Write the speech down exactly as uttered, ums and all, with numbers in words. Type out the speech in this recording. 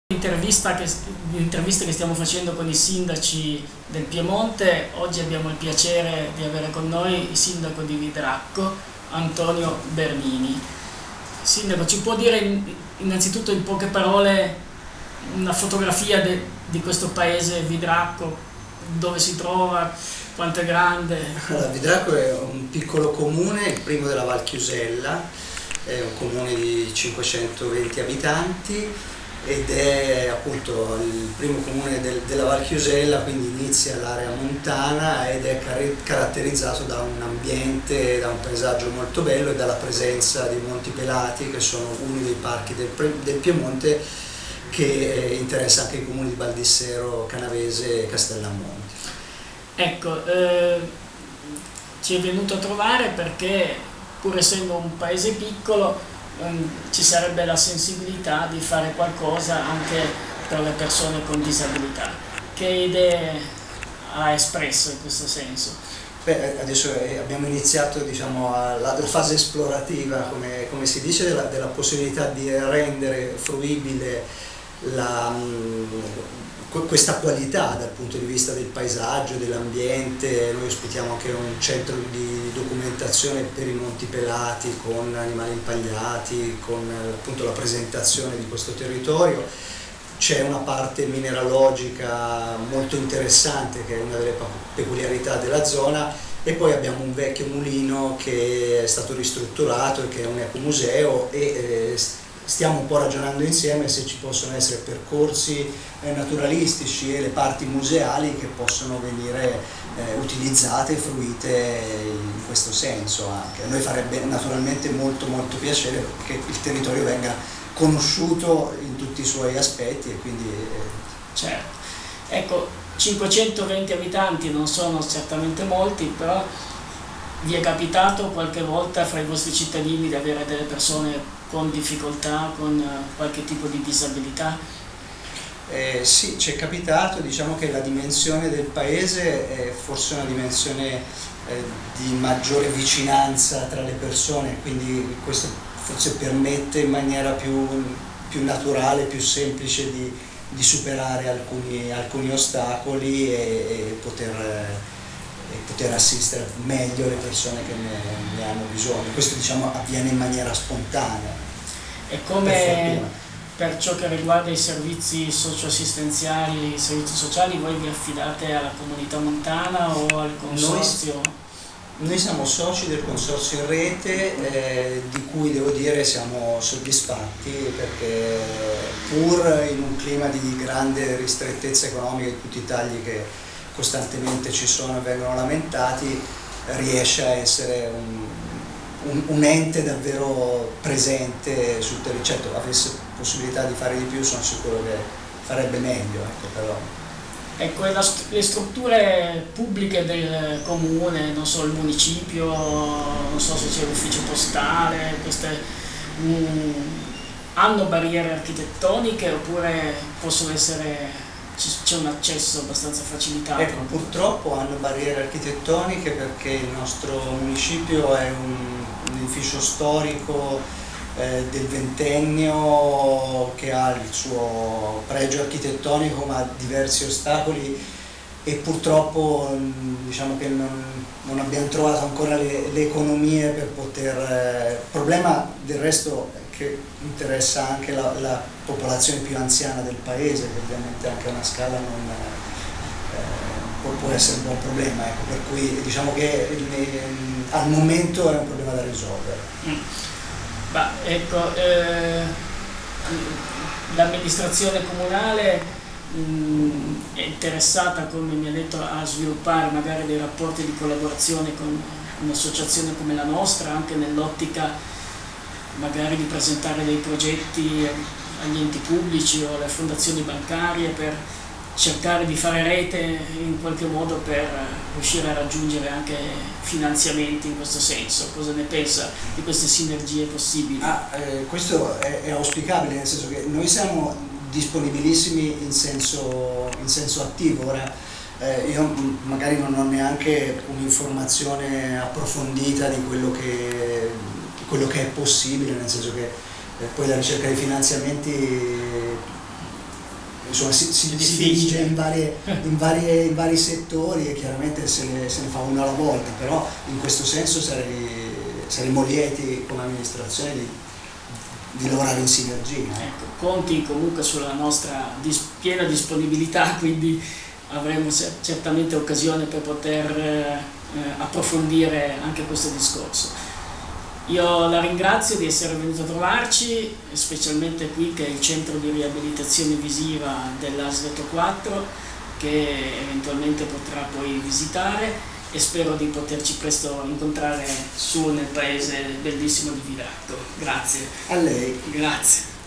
Intervista che, l'intervista che stiamo facendo con i sindaci del Piemonte. Oggi abbiamo il piacere di avere con noi il sindaco di Vidracco, Antonio Bernini. Sindaco, ci può dire innanzitutto in poche parole una fotografia de, di questo paese Vidracco, dove si trova, quanto è grande? Allora, Vidracco è un piccolo comune, il primo della Val Chiusella, è un comune di cinquecentoventi abitanti ed è appunto il primo comune del, della Val Chiusella, quindi inizia l'area montana ed è car caratterizzato da un ambiente, da un paesaggio molto bello e dalla presenza dei Monti Pelati, che sono uno dei parchi del, del Piemonte che interessa anche i comuni di Baldissero, Canavese e Castellamonte. Ecco, eh, ci è venuto a trovare perché, pur essendo un paese piccolo, ci sarebbe la sensibilità di fare qualcosa anche per le persone con disabilità. Che idee ha espresso in questo senso? Beh, adesso abbiamo iniziato, diciamo, la, la fase esplorativa, come, come si dice, della, della possibilità di rendere fruibile la, questa qualità dal punto di vista del paesaggio, dell'ambiente. Noi ospitiamo anche un centro di documentazione per i Monti Pelati con animali impagliati, con appunto la presentazione di questo territorio. C'è una parte mineralogica molto interessante che è una delle peculiarità della zona, e poi abbiamo un vecchio mulino che è stato ristrutturato e che è un ecomuseo, e eh, stiamo un po' ragionando insieme se ci possono essere percorsi eh, naturalistici e le parti museali che possono venire eh, utilizzate e fruite in questo senso anche. A noi farebbe naturalmente molto molto piacere che il territorio venga conosciuto in tutti i suoi aspetti, e quindi eh... certo. Ecco, cinquecentoventi abitanti non sono certamente molti, però vi è capitato qualche volta fra i vostri cittadini di avere delle persone con difficoltà, con qualche tipo di disabilità? Eh, sì, ci è capitato. Diciamo che la dimensione del paese è forse una dimensione eh, di maggiore vicinanza tra le persone, quindi questo forse permette in maniera più, più naturale, più semplice di, di superare alcuni, alcuni ostacoli e, e poter... Eh, e poter assistere meglio le persone che ne, ne hanno bisogno. Questo, diciamo, avviene in maniera spontanea. E come per, per ciò che riguarda i servizi socioassistenziali, i servizi sociali, voi vi affidate alla comunità montana o al consorzio? Noi, noi siamo soci del consorzio in rete, eh, di cui devo dire siamo soddisfatti, perché pur in un clima di grande ristrettezza economica, di tutti i tagli che costantemente ci sono e vengono lamentati, riesce a essere un, un, un ente davvero presente sul territorio. Certo, avesse possibilità di fare di più, sono sicuro che farebbe meglio, ecco, però. Ecco, e la, le strutture pubbliche del comune, non so, il municipio, non so se c'è l'ufficio postale, queste, mh, hanno barriere architettoniche oppure possono essere... c'è un accesso abbastanza facilitato? Ecco, purtroppo hanno barriere architettoniche perché il nostro municipio è un, un edificio storico eh, del ventennio che ha il suo pregio architettonico, ma diversi ostacoli, e purtroppo diciamo che non, non abbiamo trovato ancora le, le economie per poter... Eh, il problema del resto che interessa anche la, la popolazione più anziana del paese, che ovviamente anche a una scala non, eh, può, può essere un buon problema, ecco, per cui diciamo che eh, al momento è un problema da risolvere. Mm. Bah, ecco, eh, l'amministrazione comunale mh, è interessata, come mi ha detto, a sviluppare magari dei rapporti di collaborazione con un'associazione come la nostra, anche nell'ottica magari di presentare dei progetti agli enti pubblici o alle fondazioni bancarie per cercare di fare rete in qualche modo per riuscire a raggiungere anche finanziamenti in questo senso. Cosa ne pensa di queste sinergie possibili? Ah, eh, questo è, è auspicabile, nel senso che noi siamo disponibilissimi in senso, in senso attivo. Ora, eh, io magari non ho neanche un'informazione approfondita di quello che quello che è possibile, nel senso che eh, poi la ricerca di finanziamenti insomma, si, si, si dirige in, varie, in, varie, in vari settori e chiaramente se ne, se ne fa uno alla volta, però in questo senso sarei, saremmo lieti come amministrazione di, di lavorare in sinergia. Ecco, conti comunque sulla nostra dis piena disponibilità, quindi avremo certamente occasione per poter eh, approfondire anche questo discorso. Io la ringrazio di essere venuto a trovarci, specialmente qui che è il centro di riabilitazione visiva dell'A S V E T O quattro, che eventualmente potrà poi visitare, e spero di poterci presto incontrare su nel paese bellissimo di Virato. Grazie. A lei. Grazie.